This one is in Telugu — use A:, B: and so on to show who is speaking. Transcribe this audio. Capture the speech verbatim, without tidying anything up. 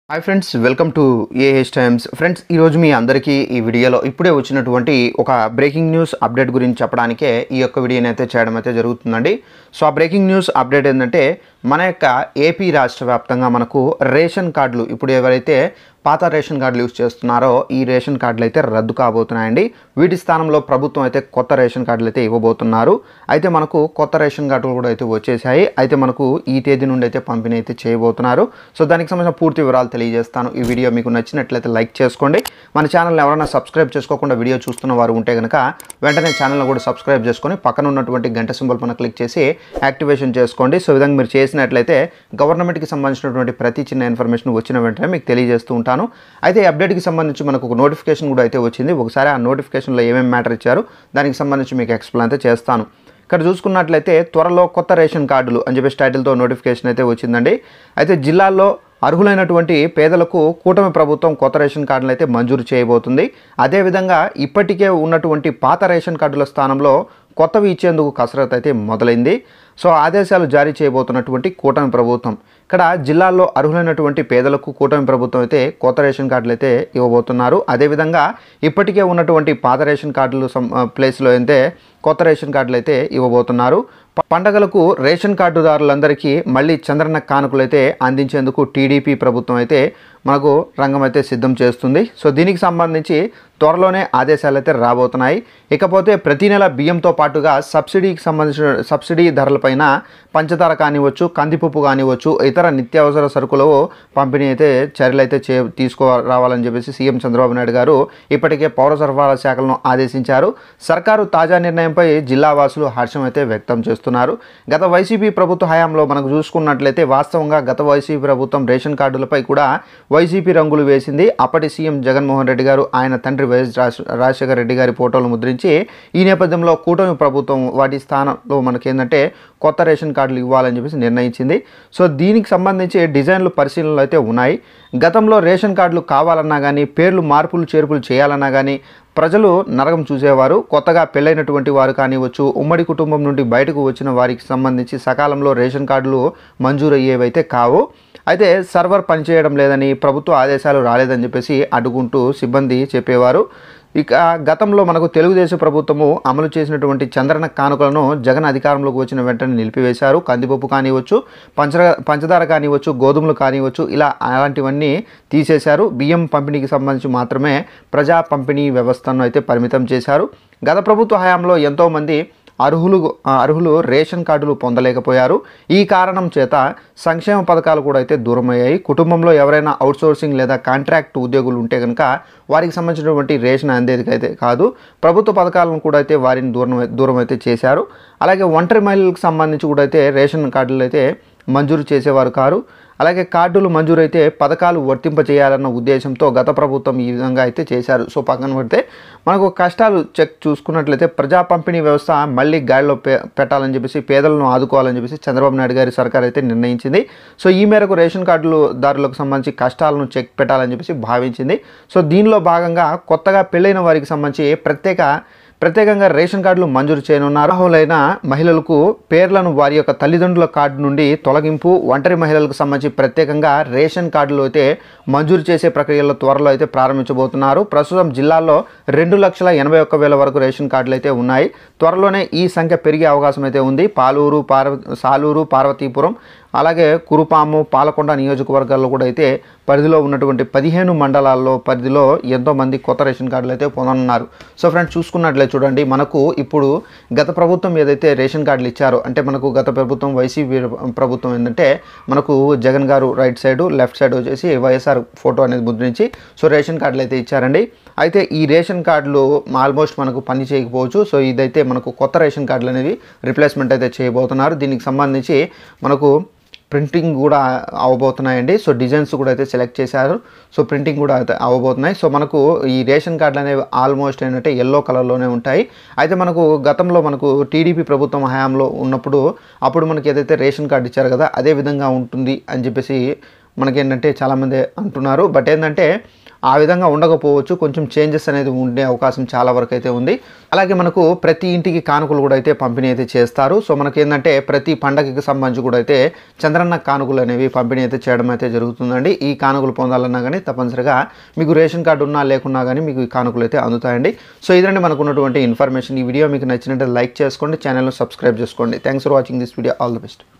A: Hi friends, welcome to A H Times. Friends, ఈరోజు మీ అందరికీ ఈ వీడియోలో ఇప్పుడే వచ్చినటువంటి ఒక బ్రేకింగ్ న్యూస్ అప్డేట్ గురించి చెప్పడానికే ఈ యొక్క వీడియోని అయితే చేయడం అయితే జరుగుతుందండి. సో ఆ బ్రేకింగ్ న్యూస్ అప్డేట్ ఏంటంటే, మన యొక్క ఏపీ రాష్ట్ర వ్యాప్తంగా మనకు రేషన్ కార్డులు ఇప్పుడు ఎవరైతే పాత రేషన్ కార్డులు యూజ్ చేస్తున్నారో ఈ రేషన్ కార్డులు అయితే రద్దు కాబోతున్నాయండి. వీటి స్థానంలో ప్రభుత్వం అయితే కొత్త రేషన్ కార్డులు అయితే ఇవ్వబోతున్నారు. అయితే మనకు కొత్త రేషన్ కార్డులు కూడా అయితే వచ్చేసాయి. అయితే మనకు ఈ తేదీ నుండి అయితే పంపిణీ అయితే చేయబోతున్నారు. సో దానికి సంబంధించిన పూర్తి వివరాలు తెలియజేస్తాను. ఈ వీడియో మీకు నచ్చినట్లయితే లైక్ చేసుకోండి. మన ఛానల్ని ఎవరైనా సబ్స్క్రైబ్ చేసుకోకుండా వీడియో చూస్తున్న వారు ఉంటే కనుక వెంటనే ఛానల్ని కూడా సబ్స్క్రైబ్ చేసుకొని పక్కన ఉన్నటువంటి గంట సింబల్ పైన క్లిక్ చేసి యాక్టివేషన్ చేసుకోండి. సో విధంగా మీరు చేసినట్లయితే గవర్నమెంట్కి సంబంధించినటువంటి ప్రతి చిన్న ఇన్ఫర్మేషన్ వచ్చిన వెంటనే మీకు తెలియజేస్తూ ఉంటాను. అయితే ఈ అప్డేట్కి సంబంధించి మనకు ఒక నోటిఫికేషన్ కూడా అయితే వచ్చింది. ఒకసారి ఆ నోటిఫికేషన్లో ఏమేమి మ్యాటర్ ఇచ్చారు దానికి సంబంధించి మీకు ఎక్స్ప్లెయిన్ అయితే చేస్తాను. ఇక్కడ చూసుకున్నట్లయితే త్వరలో కొత్త రేషన్ కార్డులు అని చెప్పేసి టైటిల్తో నోటిఫికేషన్ అయితే వచ్చిందండి. అయితే జిల్లాల్లో అర్హులైనటువంటి పేదలకు కూటమి ప్రభుత్వం కొత్త రేషన్ కార్డులు అయితే మంజూరు చేయబోతుంది. అదేవిధంగా ఇప్పటికే ఉన్నటువంటి పాత రేషన్ కార్డుల స్థానంలో కొత్తవి ఇచ్చేందుకు కసరత్తు అయితే మొదలైంది. సో ఆదేశాలు జారీ చేయబోతున్నటువంటి కూటమి ప్రభుత్వం ఇక్కడ జిల్లాల్లో అర్హులైనటువంటి పేదలకు కూటమి ప్రభుత్వం అయితే కొత్త రేషన్ కార్డులు అయితే ఇవ్వబోతున్నారు. అదేవిధంగా ఇప్పటికే ఉన్నటువంటి పాత రేషన్ కార్డులు ప్లేస్లో అయితే కొత్త రేషన్ కార్డులు అయితే ఇవ్వబోతున్నారు. పండగలకు రేషన్ కార్డుదారులందరికీ మళ్ళీ చంద్రన్న కానుకలు అయితే అందించేందుకు టీడీపీ ప్రభుత్వం అయితే మనకు రంగం అయితే సిద్ధం చేస్తుంది. సో దీనికి సంబంధించి త్వరలోనే ఆదేశాలు అయితే రాబోతున్నాయి. ఇకపోతే ప్రతి నెల బియ్యంతో పాటుగా సబ్సిడీకి సంబంధించిన సబ్సిడీ ధరలపైన పంచదార కానివచ్చు, కందిపప్పు కానివచ్చు, ఇతర నిత్యావసర సరుకులు పంపిణీ అయితే చర్యలు అయితే చే తీసుకురావాలని చెప్పేసి సీఎం చంద్రబాబు నాయుడు గారు ఇప్పటికే పౌర సరఫరాల శాఖలను ఆదేశించారు. సర్కారు తాజా నిర్ణయంపై జిల్లా వాసులు హర్షం అయితే వ్యక్తం చేస్తున్నారు. గత వైసీపీ ప్రభుత్వ హయాంలో మనకు చూసుకున్నట్లయితే వాస్తవంగా గత వైసీపీ ప్రభుత్వం రేషన్ కార్డులపై కూడా వైసీపీ రంగులు వేసింది. అప్పటి సీఎం జగన్మోహన్ రెడ్డి గారు ఆయన తండ్రి వైఎస్ రాజశేఖర రెడ్డి గారి ఫోటోలు ముద్రించి ఈ నేపథ్యంలో కూటమి ప్రభుత్వం వాటి స్థానంలో మనకేంటంటే కొత్త రేషన్ కార్డులు ఇవ్వాలని చెప్పేసి నిర్ణయించింది. సో దీనికి సంబంధించి డిజైన్లు పరిశీలనలు అయితే ఉన్నాయి. గతంలో రేషన్ కార్డులు కావాలన్నా కానీ, పేర్లు మార్పులు చేర్పులు చేయాలన్నా కానీ ప్రజలు నరకం చూసేవారు. కొత్తగా పెళ్ళైనటువంటి వారు కానివచ్చు, ఉమ్మడి కుటుంబం నుండి బయటకు వచ్చిన వారికి సంబంధించి సకాలంలో రేషన్ కార్డులు మంజూరు అయ్యేవైతే కావు. అయితే సర్వర్ పనిచేయడం లేదని, ప్రభుత్వ ఆదేశాలు రాలేదని చెప్పేసి అడ్డుకుంటూ సిబ్బంది చెప్పేవారు. ఇక గతంలో మనకు తెలుగుదేశం ప్రభుత్వము అమలు చేసినటువంటి చంద్రన కానుకలను జగన్ అధికారంలోకి వచ్చిన వెంటనే నిలిపివేశారు. కందిపప్పు కానివచ్చు, పంచ పంచదార కానివచ్చు, గోధుమలు కానివచ్చు, ఇలా అలాంటివన్నీ తీసేశారు. బియ్యం పంపిణీకి సంబంధించి మాత్రమే ప్రజా పంపిణీ వ్యవస్థను అయితే పరిమితం చేశారు. గత ప్రభుత్వ హయాంలో ఎంతోమంది అర్హులు అర్హులు రేషన్ కార్డులు పొందలేకపోయారు. ఈ కారణం చేత సంక్షేమ పథకాలు కూడా అయితే దూరమయ్యాయి. కుటుంబంలో ఎవరైనా అవుట్సోర్సింగ్ లేదా కాంట్రాక్ట్ ఉద్యోగులు ఉంటే కనుక వారికి సంబంధించినటువంటి రేషన్ అందేది అయితే కాదు. ప్రభుత్వ పథకాలను కూడా అయితే వారిని దూరం దూరం అయితే చేశారు. అలాగే ఒంటరి మహిళలకు సంబంధించి కూడా అయితే రేషన్ కార్డులు అయితే మంజూరు చేసేవారు కారు. అలాగే కార్డులు మంజూరైతే పథకాలు వర్తింపజేయాలన్న ఉద్దేశంతో గత ప్రభుత్వం ఈ విధంగా అయితే చేశారు. సో పక్కన పెడితే మనకు కష్టాలు చెక్ చూసుకున్నట్లయితే ప్రజా పంపిణీ వ్యవస్థ మళ్ళీ గాడిలో పెట్టాలని చెప్పేసి, పేదలను ఆదుకోవాలని చెప్పేసి చంద్రబాబు నాయుడు గారి సర్కార్ అయితే నిర్ణయించింది. సో ఈ మేరకు రేషన్ కార్డులు దారులకు సంబంధించి కష్టాలను చెక్ పెట్టాలని చెప్పేసి భావించింది. సో దీనిలో భాగంగా కొత్తగా పెళ్ళైన వారికి సంబంధించి ప్రత్యేక ప్రత్యేకంగా రేషన్ కార్డులు మంజూరు చేయనున్నారు. అర్హులైన మహిళలకు పేర్లను వారి యొక్క తల్లిదండ్రుల కార్డు నుండి తొలగింపు, ఒంటరి మహిళలకు సంబంధించి ప్రత్యేకంగా రేషన్ కార్డులు అయితే మంజూరు చేసే ప్రక్రియలో త్వరలో అయితే ప్రారంభించబోతున్నారు. ప్రస్తుతం జిల్లాలో రెండు లక్షల ఎనభై ఒక్క వేల వరకు రేషన్ కార్డులు అయితే ఉన్నాయి. త్వరలోనే ఈ సంఖ్య పెరిగే అవకాశం అయితే ఉంది. పాలూరు, పార్వ సాలూరు, పార్వతీపురం, అలాగే కురుపాము, పాలకొండ నియోజకవర్గాల్లో కూడా అయితే పరిధిలో ఉన్నటువంటి పదిహేను మండలాల్లో పరిధిలో ఎంతోమంది కొత్త రేషన్ కార్డులు అయితే పొందనున్నారు. సో ఫ్రెండ్స్, చూసుకున్నట్లయితే చూడండి, మనకు ఇప్పుడు గత ప్రభుత్వం ఏదైతే రేషన్ కార్డులు ఇచ్చారో, అంటే మనకు గత ప్రభుత్వం వైసీపీ ప్రభుత్వం ఏంటంటే మనకు జగన్ గారు రైట్ సైడ్, లెఫ్ట్ సైడ్ వచ్చేసి వైఎస్ఆర్ ఫోటో అనేది ముద్రించి సో రేషన్ కార్డులు అయితే ఇచ్చారండి. అయితే ఈ రేషన్ కార్డులు ఆల్మోస్ట్ మనకు పని చేయకపోవచ్చు. సో ఇదైతే మనకు కొత్త రేషన్ కార్డులు అనేవి రిప్లేస్మెంట్ అయితే చేయబోతున్నారు. దీనికి సంబంధించి మనకు ప్రింటింగ్ కూడా అవ్వబోతున్నాయండి. సో డిజైన్స్ కూడా అయితే సెలెక్ట్ చేశారు. సో ప్రింటింగ్ కూడా అయితే అవ్వబోతున్నాయి. సో మనకు ఈ రేషన్ కార్డులు అనేవి ఆల్మోస్ట్ ఏంటంటే ఎల్లో కలర్లోనే ఉంటాయి. అయితే మనకు గతంలో మనకు టీడీపీ ప్రభుత్వం హయాంలో ఉన్నప్పుడు అప్పుడు మనకి ఏదైతే రేషన్ కార్డు ఇచ్చారు కదా అదే విధంగా ఉంటుంది అని చెప్పేసి మనకేంటంటే చాలామంది అంటున్నారు. బట్ ఏంటంటే ఆ విధంగా ఉండకపోవచ్చు, కొంచెం చేంజెస్ అనేది ఉండే అవకాశం చాలా వరకు అయితే ఉంది. అలాగే మనకు ప్రతి ఇంటికి కానుకలు కూడా అయితే పంపిణీ అయితే చేస్తారు. సో మనకి ఏంటంటే ప్రతి పండగకి సంబంధించి కూడా అయితే చంద్రన్న కానుకలు అనేవి పంపిణీ అయితే చేయడం అయితే జరుగుతుందండి. ఈ కానుకలు పొందాలన్నా కానీ తప్పనిసరిగా మీకు రేషన్ కార్డు ఉన్నా లేకున్నా కానీ మీకు ఈ కానుకలు అయితే అందుతాయండి. సో ఇదండి మనకు ఉన్నటువంటి ఇన్ఫర్మేషన్. ఈ వీడియో మీకు నచ్చినట్లయితే లైక్ చేసుకోండి, ఛానల్ను సబ్స్క్రైబ్ చేసుకోండి. Thanks for watching this video. All the best.